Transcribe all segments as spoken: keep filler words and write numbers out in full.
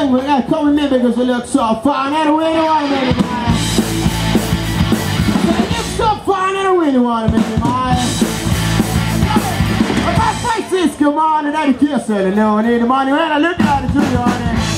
thing, we gotta come with me because we look so fine. I don't really want to make it mine. I look so fine, I don't really want to make it mine. If I face this, come on, and I kiss it, and no, I need the money, when I look at it, do you on it?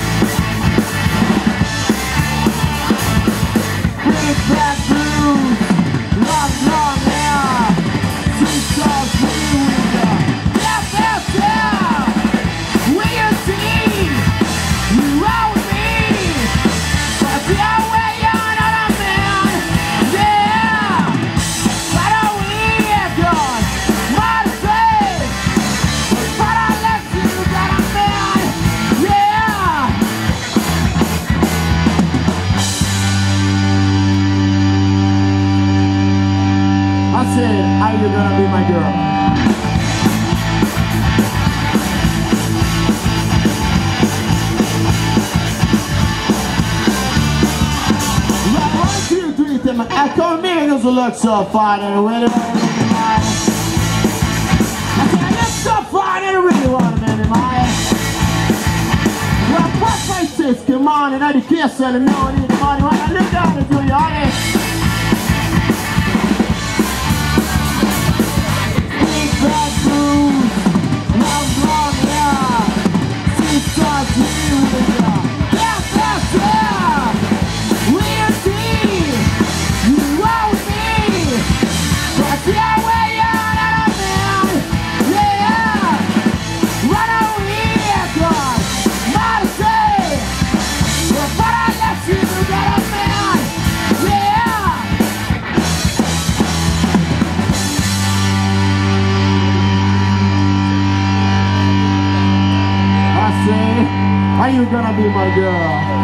Big bad blues, long, long hair, sweet sauce, sweet winter. Yeah, yeah, yeah. Will you see? You roll me, but you're way on a man. Yeah, but I will God, my faith. But I let you got a man. Yeah. I said, are you gonna be my girl? Right, one, two, three, ten, I come here, doesn't look so fine, and I really want to make it mine. I said, I look so fine, and I really want to make it mine. Well, fuck my sis, come on, and I just kiss and I know I need the money. When I look down and do you honest. Bad blues, long, long hair, sweet sauce, sweet winter. Yeah, yeah, yeah. We'll see. You won't be, but you're way out of a man. Yeah, run away, God, not a say. But I let you get a man. Yeah. Are you gonna be my girl?